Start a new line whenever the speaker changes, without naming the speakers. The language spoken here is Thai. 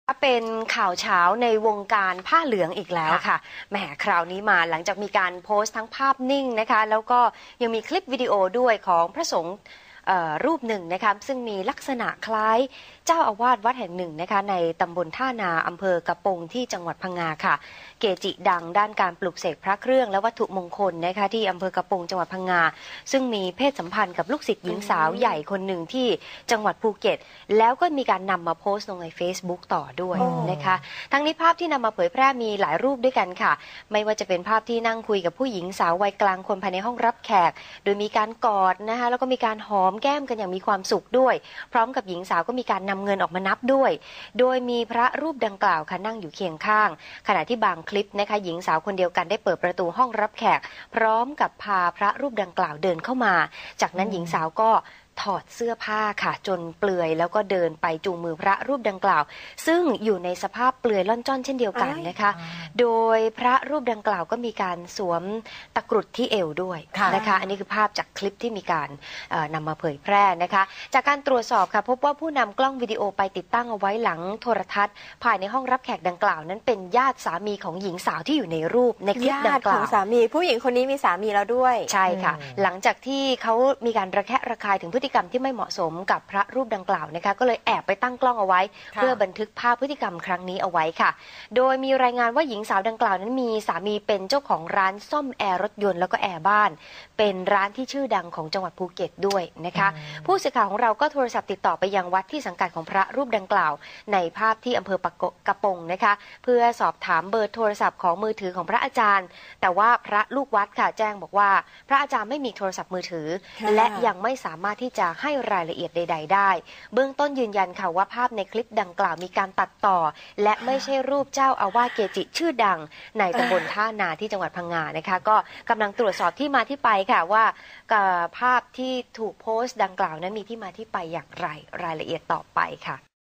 เป็นข่าวเช้าในวงการผ้าเหลืองอีกแล้วค่ะแหมคราวนี้มาหลังจากมีการโพสต์ทั้งภาพนิ่งนะคะแล้วก็ยังมีคลิปวิดีโอด้วยของพระสงฆ์รูปหนึ่งนะคะซึ่งมีลักษณะคล้ายเจ้าอาวาสวัดแห่งหนึ่งนะคะในตำบลท่านาอำเภอกระปงที่จังหวัดพังงาค่ะเกจิดังด้านการปลุกเสกพระเครื่องและวัตถุมงคลนะคะที่อำเภอกระปงจังหวัดพังงาซึ่งมีเพศสัมพันธ์กับลูกศิษย์หญิงสาวใหญ่คนหนึ่งที่จังหวัดภูเก็ตแล้วก็มีการนำมาโพสต์ลงใน Facebook ต่อด้วยนะคะทั้งนี้ภาพที่นำมาเผยแพร่มีหลายรูปด้วยกันค่ะไม่ว่าจะเป็นภาพที่นั่งคุยกับผู้หญิงสาววัยกลางคนภายในห้องรับแขกโดยมีการกอดนะคะแล้วก็มีการหอมแก้มกันอย่างมีความสุขด้วยพร้อมกับหญิงสาวก็มีการนำเงินออกมานับด้วยโดยมีพระรูปดังกล่าวค่ะนั่งอยู่เคียงข้างขณะที่บางคลิปนะคะหญิงสาวคนเดียวกันได้เปิดประตูห้องรับแขกพร้อมกับพาพระรูปดังกล่าวเดินเข้ามาจากนั้นหญิงสาวก็ถอดเสื้อผ้าค่ะจนเปลือยแล้วก็เดินไปจูงมือพระรูปดังกล่าวซึ่งอยู่ในสภาพเปลือยล่อนจ้อนเช่นเดียวกันนะคะโดยพระรูปดังกล่าวก็มีการสวมตะกรุดที่เอวด้วยนะคะอันนี้คือภาพจากคลิปที่มีการนำมาเผยแพร่นะคะจากการตรวจสอบค่ะพบว่าผู้นำกล้องวิดีโอไปติดตั้งเอาไว้หลังโทรทัศน์ภายในห้องรับแขกดังกล่าวนั้นเป็นญาติสามีของหญิงสาวที่อยู่ในรูปในคลิปดังกล่าว
ญาติของสามีผู้หญิงคนนี้มีสามีแล้วด้วย
ใช่ค่ะหลังจากที่เขามีการระแคะระคายถึงพฤติกรรมที่ไม่เหมาะสมกับพระรูปดังกล่าวนะคะก็เลยแอบไปตั้งกล้องเอาไว้เพื่อบันทึกภาพพฤติกรรมครั้งนี้เอาไว้ค่ะโดยมีรายงานว่าหญิงสาวดังกล่าวนั้นมีสามีเป็นเจ้าของร้านซ่อมแอร์รถยนต์แล้วก็แอร์บ้านเป็นร้านที่ชื่อดังของจังหวัดภูเก็ตด้วยนะคะผู้สื่อข่าวของเราก็โทรศัพท์ติดต่อไปยังวัดที่สังกัดของพระรูปดังกล่าวในภาพที่อำเภอกระปงนะคะเพื่อสอบถามเบอร์โทรศัพท์ของมือถือของพระอาจารย์แต่ว่าพระลูกวัดค่ะแจ้งบอกว่าพระอาจารย์ไม่มีโทรศัพท์มือถือและยังไม่สามารถที่จะให้รายละเอียดใดๆได้เบื้องต้นยืนยันค่ะว่าภาพในคลิปดังกล่าวมีการตัดต่อและไม่ใช่รูปเจ้าอาวาสเกจิชื่อดังในตำบลท่านาที่จังหวัดพังงานะคะก็กำลังตรวจสอบที่มาที่ไปค่ะว่าภาพที่ถูกโพสต์ดังกล่าวนั้นมีที่มาที่ไปอย่างไรรายละเอียดต่อไปค่ะ